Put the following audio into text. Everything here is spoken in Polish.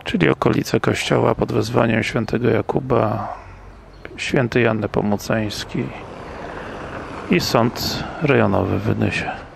czyli okolice kościoła pod wezwaniem świętego Jakuba, święty Jan Nepomuceński i sąd rejonowy w Nysie.